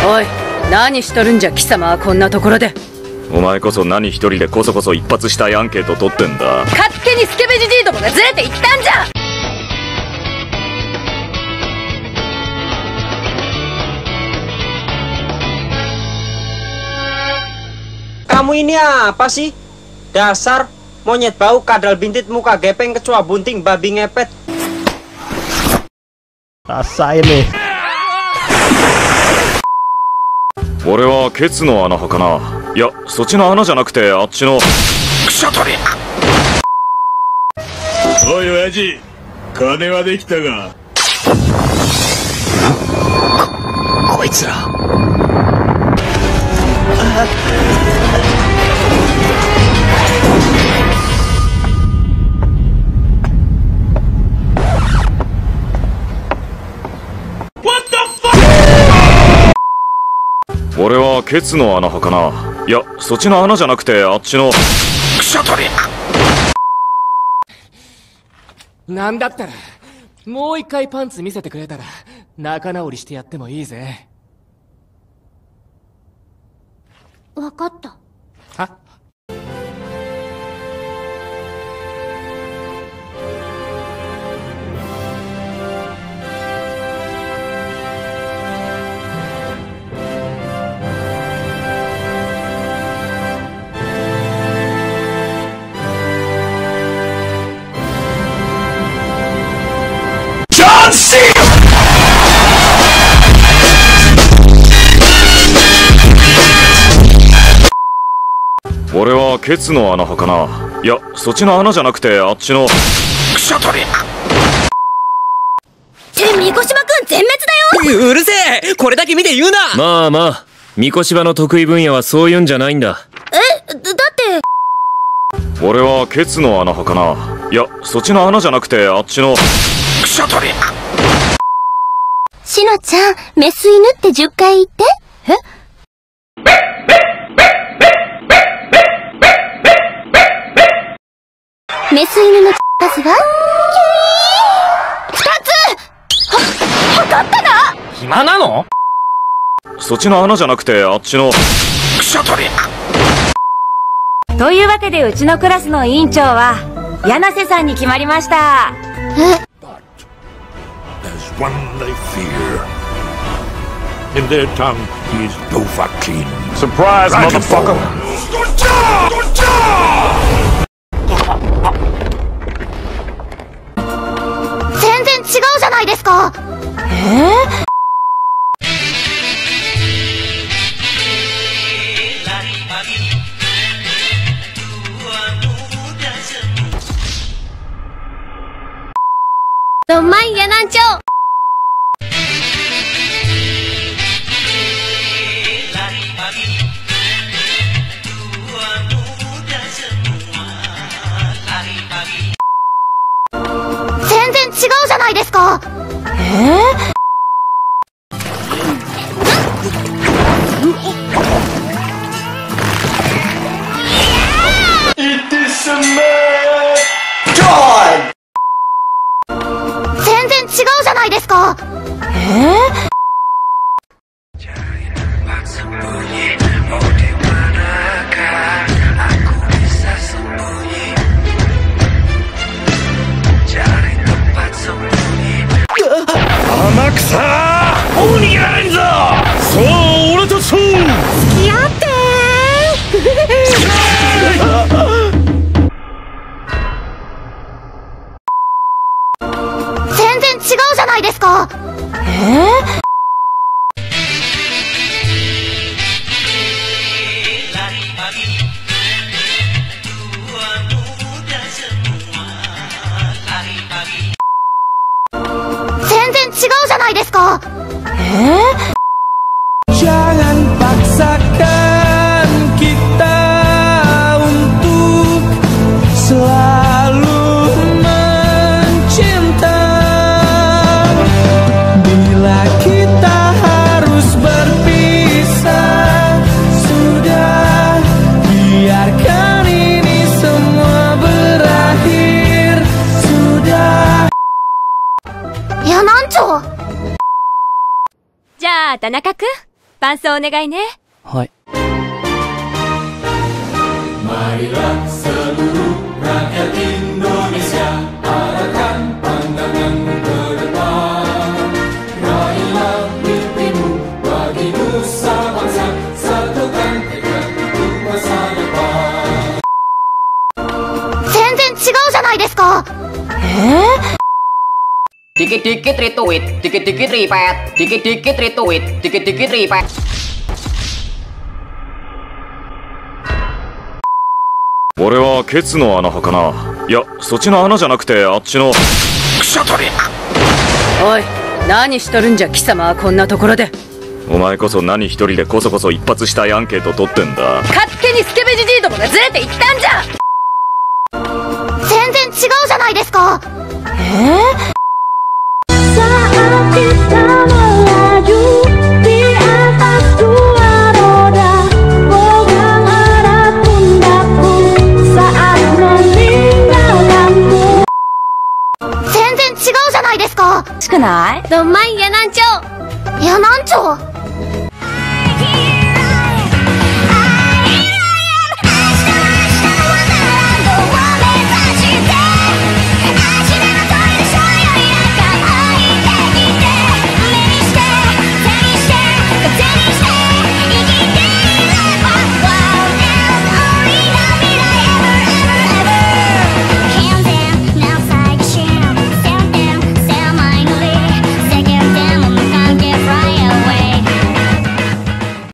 おい、何しとるんじゃ貴様はこんなところで。 お前こそ何一人でこそこそ一発したいアンケート取ってんだ。 勝手にスケベジジイどもがずれていったんじゃ。 Kamu ini apa sih? Dasar monyet bau kadal bintit muka gepeng kecoa bunting babi ngepet. Rasain nih. 俺はケツの穴派かな。いや、そっちの穴じゃなくてあっちのクシャトリ。 おい親父、金はできたが。 こいつら。 俺はケツの穴派かな。いや、そっちの穴じゃなくてあっちのクシャトリ。 なんだったらもう一回パンツ見せてくれたら仲直りしてやってもいいぜ。 わかった。 は？ 俺はケツの穴派かな。いや、そっちの穴じゃなくてあっちのクシャトリ。 って三越島くん全滅だよ。 うるせえ、これだけ見て言うな。 まあまあ、三越島の得意分野はそういうんじゃないんだ。 だって俺はケツの穴派かな。いや、そっちの穴じゃなくてあっちのクシャトリ。 しのちゃん、メス犬って10回言って。メス犬の数は2つ。測ったな。 暇なの？ そっちの穴じゃなくてあっちのクシャトリ。 というわけでうちのクラスの委員長は柳瀬さんに決まりました。 There's one they fear. In their tongue, he's Dovahkiin. Surprise, motherfucker! 全然違うじゃないですか。lumayan ya Nanco. Zenzen 違うじゃないですか。全然違うじゃないですか。 天草もう逃げられんぞ。そう、俺とそう付き合って全然違うじゃないですか。全然違うじゃないですか。 Jangan paksakan kita untuk selalu mencinta. Bila kita harus berpisah, sudah biarkan ini semua berakhir. Sudah. いや、なんちょ。 じゃあ田中君、 伴奏お願いね。 はい。 Marilah seluruh rakyat Indonesia arahkan pandanganmu ke depan. Raihlah mimpimu bagi nusa bangsa, satukan tekad untuk masa depan. 全然違うじゃないですか。 Dikit-dikit retweet, dikit-dikit repeat, dikit-dikit retweet, dikit-dikit repeat. 俺はケツの穴派かな。いや、そっちの穴じゃなくてあっちのクシャトリ。 おい、何しとるんじゃ貴様はこんなところで。 お前こそ何一人でこそこそ一発したいアンケート取ってんだ。 勝手にスケベジジイどもがずれていったんじゃ。 全然違うじゃないですか。 Saat kita melaju di atas dua roda, pegang erat pundakku saat meninggalkanku. 全然違うじゃないですか。 しくない？ ドンマイヤナンチョ。ヤナンチョ。